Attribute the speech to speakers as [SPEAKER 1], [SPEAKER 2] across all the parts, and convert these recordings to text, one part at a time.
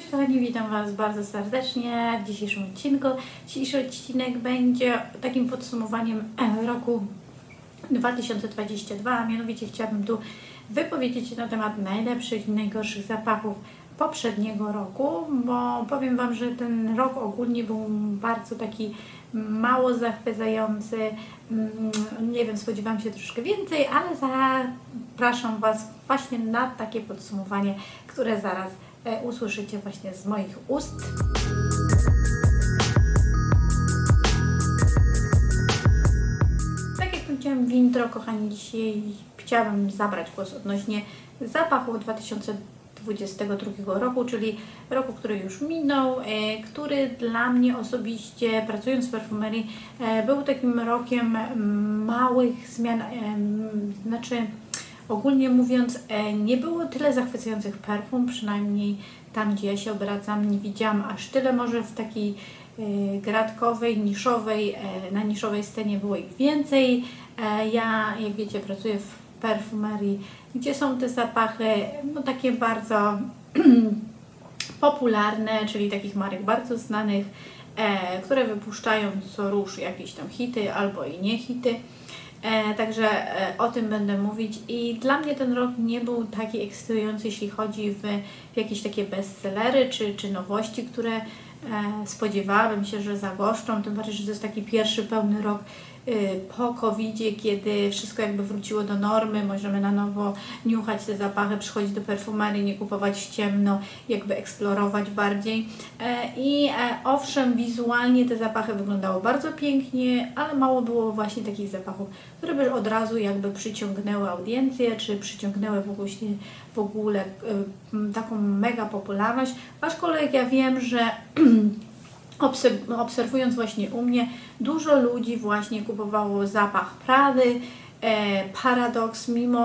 [SPEAKER 1] kochani, witam Was bardzo serdecznie w dzisiejszym odcinku. Dzisiejszy odcinek będzie takim podsumowaniem roku 2022, a mianowicie chciałabym tu wypowiedzieć się na temat najlepszych i najgorszych zapachów poprzedniego roku, bo powiem Wam, że ten rok ogólnie był bardzo taki mało zachwycający. Nie wiem, spodziewałam się troszkę więcej, ale zapraszam Was właśnie na takie podsumowanie, które zaraz usłyszycie właśnie z moich ust. Tak jak powiedziałam w intro, kochani, dzisiaj chciałabym zabrać głos odnośnie zapachów 2022 roku, czyli roku, który już minął, który dla mnie osobiście, pracując w perfumerii, był takim rokiem małych zmian, znaczy ogólnie mówiąc, nie było tyle zachwycających perfum, przynajmniej tam, gdzie ja się obracam, nie widziałam aż tyle. Może w takiej gratkowej, niszowej, na niszowej scenie było ich więcej. Ja, jak wiecie, pracuję w perfumerii, gdzie są te zapachy, no takie bardzo popularne, czyli takich marek bardzo znanych, które wypuszczają co rusz jakieś tam hity albo i nie hity. Także o tym będę mówić i dla mnie ten rok nie był taki ekscytujący, jeśli chodzi w jakieś takie bestsellery czy nowości, które spodziewałabym się, że zagoszczą, tym bardziej, że to jest taki pierwszy pełny rok po COVID-zie, kiedy wszystko jakby wróciło do normy, możemy na nowo niuchać te zapachy, przychodzić do perfumerii, nie kupować w ciemno, jakby eksplorować bardziej. Owszem, wizualnie te zapachy wyglądały bardzo pięknie, ale mało było właśnie takich zapachów, które by od razu jakby przyciągnęły audiencję, czy przyciągnęły w ogóle taką mega popularność. Aczkolwiek ja wiem, że obserwując właśnie u mnie, dużo ludzi właśnie kupowało zapach Prady, Paradox,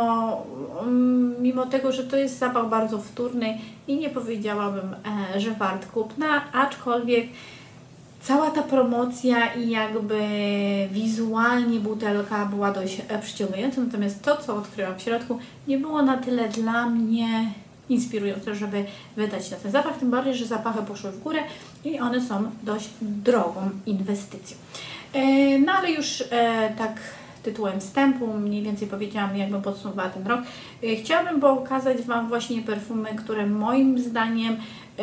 [SPEAKER 1] mimo tego, że to jest zapach bardzo wtórny i nie powiedziałabym, że wart kupna, aczkolwiek cała ta promocja i jakby wizualnie butelka była dość przyciągająca, natomiast to, co odkryłam w środku, nie było na tyle dla mnie inspirujące, żeby wydać na ten zapach, tym bardziej, że zapachy poszły w górę i one są dość drogą inwestycją. No ale już tak tytułem wstępu mniej więcej powiedziałam, jakbym podsumowała ten rok. Chciałabym pokazać Wam właśnie perfumy, które moim zdaniem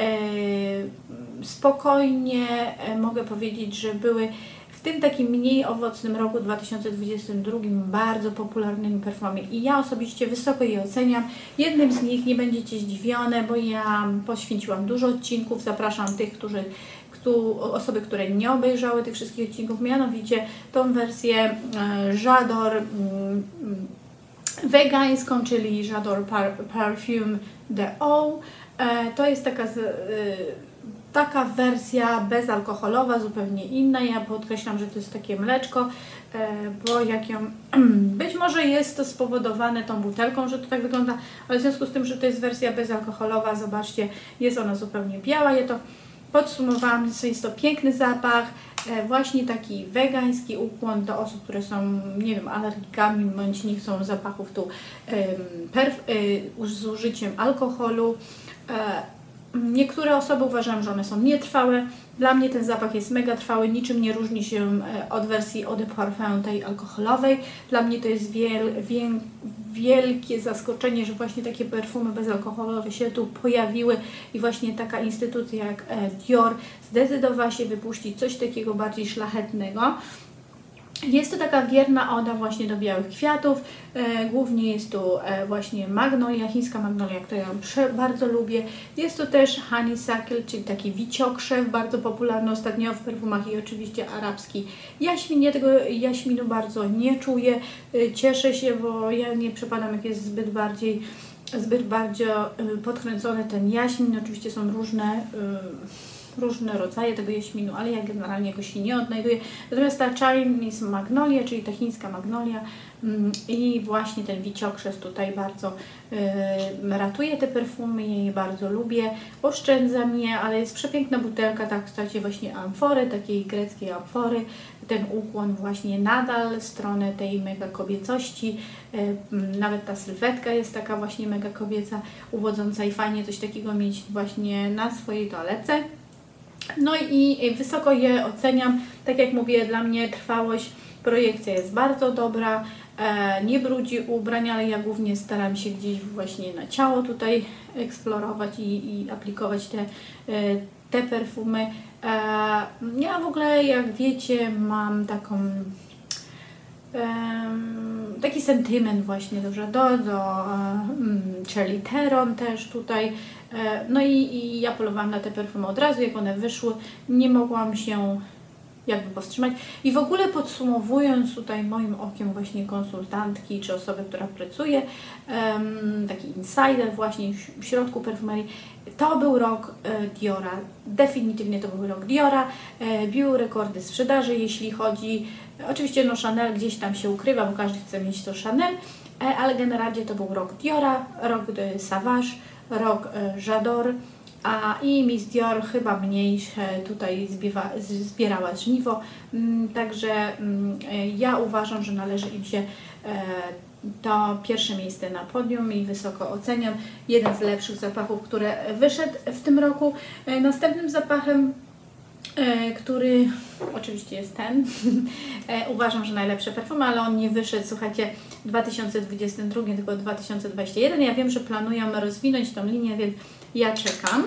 [SPEAKER 1] spokojnie mogę powiedzieć, że były w tym takim mniej owocnym roku 2022 bardzo popularnymi perfumami i ja osobiście wysoko je oceniam. Jednym z nich, nie będziecie zdziwione, bo ja poświęciłam dużo odcinków, zapraszam tych, osoby, które nie obejrzały tych wszystkich odcinków, mianowicie tą wersję J'adore wegańską, czyli J'adore Parfum d'Eau. To jest taka wersja bezalkoholowa, zupełnie inna. Ja podkreślam, że to jest takie mleczko, bo jak ją... Być może jest to spowodowane tą butelką, że to tak wygląda, ale w związku z tym, że to jest wersja bezalkoholowa, zobaczcie, jest ona zupełnie biała. Ja to podsumowałam, że jest to piękny zapach, właśnie taki wegański ukłon do osób, które są, nie wiem, alergikami, bądź nie chcą zapachów z użyciem alkoholu. Niektóre osoby uważają, że one są nietrwałe. Dla mnie ten zapach jest mega trwały, niczym nie różni się od wersji Eau de Parfum tej alkoholowej. Dla mnie to jest wielkie zaskoczenie, że właśnie takie perfumy bezalkoholowe się tu pojawiły i właśnie taka instytucja jak Dior zdecydowała się wypuścić coś takiego bardziej szlachetnego. Jest to taka wierna oda właśnie do białych kwiatów, głównie jest tu właśnie magnolia, chińska magnolia, którą ja bardzo lubię. Jest to też honeysuckle, czyli taki wiciokrzew, bardzo popularny ostatnio w perfumach i oczywiście arabski jaśmin. Ja tego jaśminu bardzo nie czuję, cieszę się, bo ja nie przepadam, jak jest zbyt bardzo podkręcony ten jaśmin. Oczywiście są różne różne rodzaje tego jaśminu, ale ja generalnie go się nie odnajduję. Natomiast ta Chinese Magnolia, czyli ta chińska magnolia i właśnie ten wiciokrzew tutaj bardzo ratuje te perfumy, ja je bardzo lubię, oszczędzam je, ale jest przepiękna butelka, tak w kształcie właśnie amfory, takiej greckiej amfory, ten ukłon właśnie nadal w stronę tej mega kobiecości, nawet ta sylwetka jest taka właśnie mega kobieca, uwodząca i fajnie coś takiego mieć właśnie na swojej toaletce. No i wysoko je oceniam, tak jak mówię, dla mnie trwałość, projekcja jest bardzo dobra, nie brudzi ubrań, ale ja głównie staram się gdzieś właśnie na ciało tutaj eksplorować i aplikować te perfumy. Ja w ogóle, jak wiecie, mam taki sentyment właśnie do J'adore, do Charlie Theron też tutaj. No i ja polowałam na te perfumy od razu, jak one wyszły, nie mogłam się jakby powstrzymać. I w ogóle podsumowując tutaj moim okiem właśnie konsultantki czy osoby, która pracuje, taki insider właśnie w środku perfumerii, to był rok Diora. Definitywnie to był rok Diora. Bił rekordy sprzedaży, jeśli chodzi, oczywiście no Chanel gdzieś tam się ukrywa, bo każdy chce mieć to Chanel, ale generalnie to był rok Diora, rok Sauvage, rok J'adore, i Miss Dior chyba mniejsze tutaj zbierała żniwo, także ja uważam, że należy im się to pierwsze miejsce na podium i wysoko oceniam. Jeden z lepszych zapachów, który wyszedł w tym roku. Następnym zapachem, który oczywiście jest ten, uważam, że najlepsze perfumy, ale on nie wyszedł, słuchajcie, w 2022, tylko 2021. Ja wiem, że planują rozwinąć tą linię, więc ja czekam.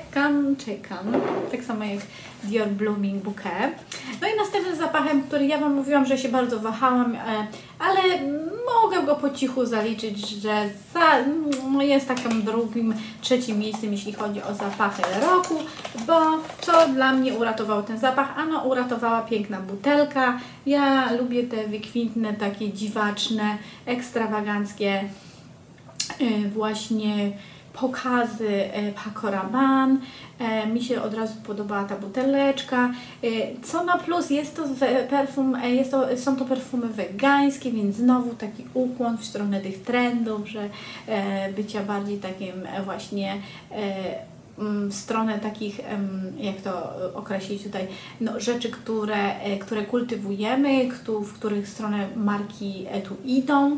[SPEAKER 1] Tak samo jak Dior Blooming Bouquet. No i następnym zapachem, który ja Wam mówiłam, że się bardzo wahałam, ale mogę go po cichu zaliczyć, że jest takim drugim, trzecim miejscem, jeśli chodzi o zapachy roku, bo co dla mnie uratowało ten zapach? Ano, uratowała piękna butelka. Ja lubię te wykwintne, takie dziwaczne, ekstrawaganckie właśnie pokazy Paco Rabanne. Mi się od razu podobała ta buteleczka. Co na plus, jest to perfum, są to perfumy wegańskie, więc znowu taki ukłon w stronę tych trendów, że bycia bardziej takim właśnie w stronę takich, jak to określić tutaj, no, rzeczy, które kultywujemy, w których stronę marki tu idą.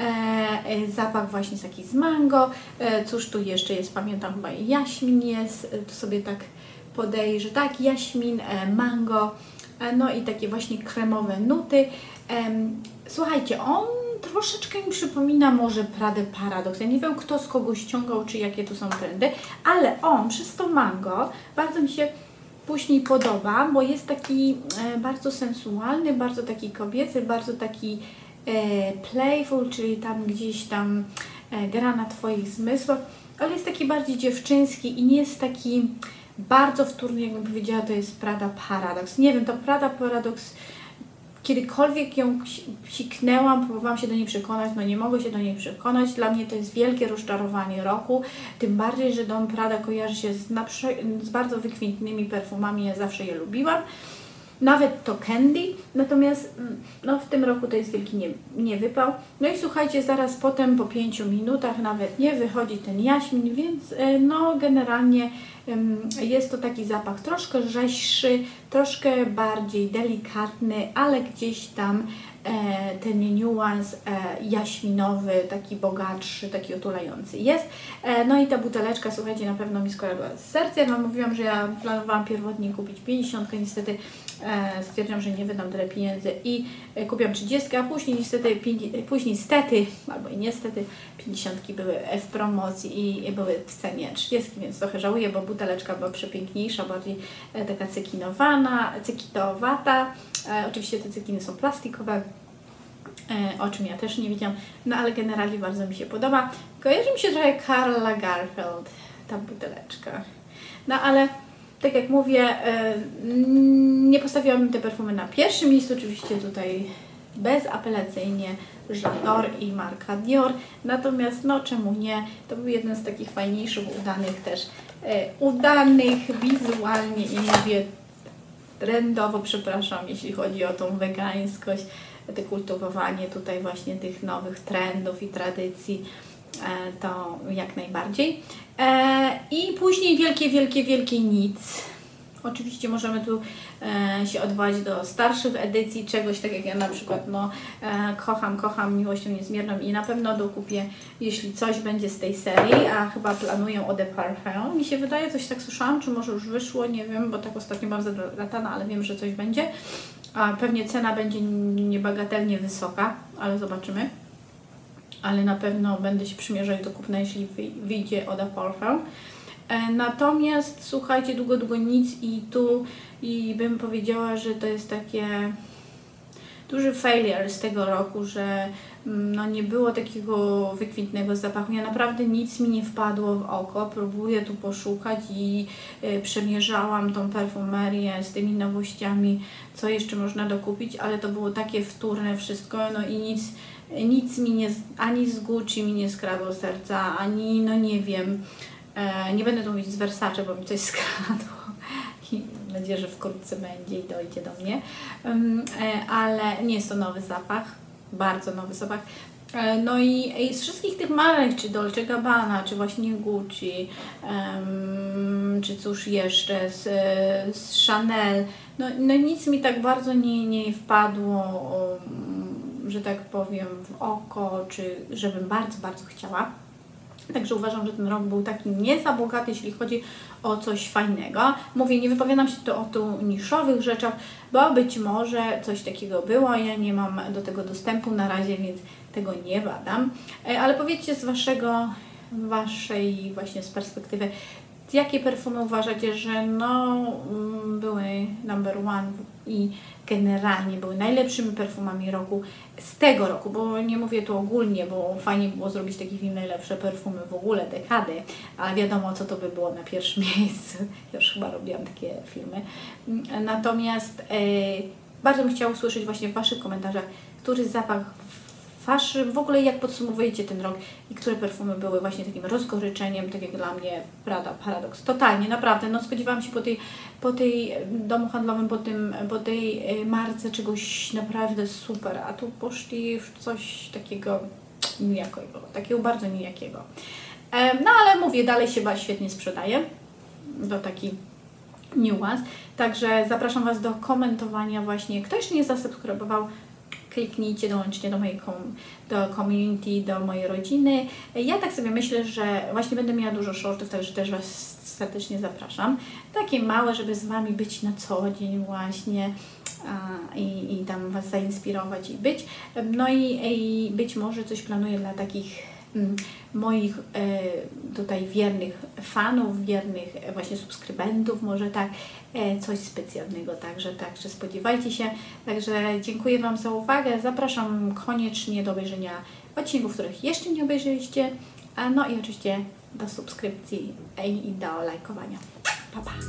[SPEAKER 1] Zapach właśnie taki z mango. Cóż tu jeszcze jest? Pamiętam, chyba jaśmin jest, to sobie tak podejrzę, tak, jaśmin, mango, no i takie właśnie kremowe nuty. Słuchajcie, on troszeczkę mi przypomina może Pradę Paradox. Ja nie wiem, kto z kogo ściągał, czy jakie tu są trendy, ale on przez to mango bardzo mi się później podoba, bo jest taki bardzo sensualny, bardzo taki kobiecy, bardzo taki playful, czyli tam gdzieś tam gra na Twoich zmysłach, ale jest taki bardziej dziewczyński i nie jest taki bardzo wtórny, jakbym powiedziała, to jest Prada Paradox. Nie wiem, to Prada Paradox, kiedykolwiek ją psiknęłam, próbowałam się do niej przekonać, no nie mogę się do niej przekonać. Dla mnie to jest wielkie rozczarowanie roku, tym bardziej, że dom Prada kojarzy się z bardzo wykwintnymi perfumami, ja zawsze je lubiłam. Nawet to Candy, natomiast no, w tym roku to jest wielki niewypał. No i słuchajcie, zaraz potem po 5 minutach nawet nie wychodzi ten jaśmin, więc no generalnie jest to taki zapach troszkę rzeźszy, troszkę bardziej delikatny, ale gdzieś tam ten niuans jaśminowy, taki bogatszy, taki otulający jest. No i ta buteleczka, słuchajcie, na pewno mi skojarzyła z sercem. Ja Wam mówiłam, że ja planowałam pierwotnie kupić 50, niestety stwierdziłam, że nie wydam tyle pieniędzy i kupiłam 30, a później niestety, albo i niestety 50 były w promocji i były w cenie 30, więc trochę żałuję, bo buteleczka była przepiękniejsza, bardziej taka cekinowata. Oczywiście te cekiny są plastikowe, o czym ja też nie wiedziałam, no ale generalnie bardzo mi się podoba. Kojarzy mi się trochę Karl Lagerfeld, ta buteleczka. No ale tak jak mówię, nie postawiłabym te perfumy na pierwszym miejscu, oczywiście tutaj bezapelacyjnie J'adore i marka Dior, natomiast no czemu nie, to był jeden z takich fajniejszych, udanych też udanych wizualnie i mówię trendowo, przepraszam, jeśli chodzi o tą wegańskość, kultywowanie tutaj właśnie tych nowych trendów i tradycji, to jak najbardziej. I później wielkie nic. Oczywiście możemy tu się odwołać do starszych edycji czegoś, tak jak ja na przykład kocham Miłością Niezmierną i na pewno dokupię, jeśli coś będzie z tej serii, a chyba planuję Eau de Parfum. Mi się wydaje, coś tak słyszałam, czy może już wyszło, nie wiem, bo tak ostatnio mam zalatana, ale wiem, że coś będzie. A pewnie cena będzie niebagatelnie wysoka, ale zobaczymy. Ale na pewno będę się przymierzać do kupna, jeśli wyjdzie Eau de Parfum. Natomiast słuchajcie, długo nic i bym powiedziała, że to jest takie duży failure z tego roku, że no nie było takiego wykwintnego zapachu. Ja naprawdę nic mi nie wpadło w oko, próbuję tu poszukać i przemierzałam tą perfumerię z tymi nowościami, co jeszcze można dokupić, ale to było takie wtórne wszystko, no i nic mi nie, ani z Gucci mi nie skradło serca, ani no nie wiem. Nie będę tu mówić z Versace, bo mi coś skradło i mam nadzieję, że wkrótce będzie i dojdzie do mnie, ale nie jest to nowy zapach, bardzo nowy zapach. No i z wszystkich tych marek, czy Dolce Gabbana, czy właśnie Gucci, czy cóż jeszcze, z Chanel, no nic mi tak bardzo nie wpadło, że tak powiem, w oko, czy żebym bardzo chciała. Także uważam, że ten rok był taki nie za bogaty, jeśli chodzi o coś fajnego. Mówię, nie wypowiadam się tu o tu niszowych rzeczach, bo być może coś takiego było, ja nie mam do tego dostępu na razie, więc tego nie badam. Ale powiedzcie z waszej właśnie z perspektywy, jakie perfumy uważacie, że no były number one i generalnie były najlepszymi perfumami roku z tego roku, bo nie mówię tu ogólnie, bo fajnie było zrobić taki film najlepsze perfumy w ogóle dekady, ale wiadomo, co to by było na pierwszym miejscu. Ja już chyba robiłam takie filmy. Natomiast bardzo bym chciała usłyszeć właśnie w waszych komentarzach, który zapach w ogóle jak podsumowujecie ten rok i które perfumy były właśnie takim rozgoryczeniem, tak jak dla mnie Prada Paradox. Totalnie, naprawdę, no spodziewałam się po tej domu handlowym, po tej marce czegoś naprawdę super, a tu poszli w coś takiego nijakiego, takiego bardzo nijakiego. No ale mówię, dalej się świetnie sprzedaje, to taki niuans, także zapraszam Was do komentowania właśnie, kto jeszcze nie zasubskrybował, kliknijcie, dołączcie do mojej community, do mojej rodziny. Ja tak sobie myślę, że właśnie będę miała dużo shortów, także też Was serdecznie zapraszam. Takie małe, żeby z Wami być na co dzień właśnie i tam Was zainspirować i być. No i być może coś planuję dla takich moich tutaj wiernych fanów, wiernych właśnie subskrybentów, może tak, coś specjalnego, także spodziewajcie się. Także dziękuję Wam za uwagę, zapraszam koniecznie do obejrzenia odcinków, których jeszcze nie obejrzeliście, no i oczywiście do subskrypcji i do lajkowania. Pa, pa!